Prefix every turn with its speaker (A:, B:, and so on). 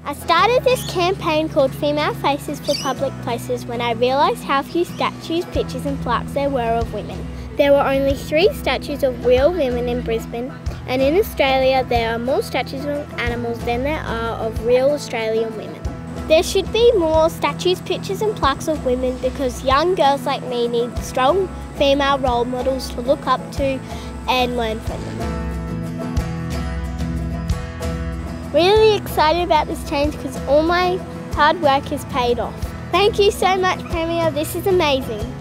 A: I started this campaign called Female Faces for Public Places when I realised how few statues, pictures and plaques there were of women. There were only 3 statues of real women in Brisbane, and in Australia there are more statues of animals than there are of real Australian women. There should be more statues, pictures and plaques of women because young girls like me need strong female role models to look up to and learn from them. Really excited about this change because all my hard work has paid off. Thank you so much, Premier. This is amazing.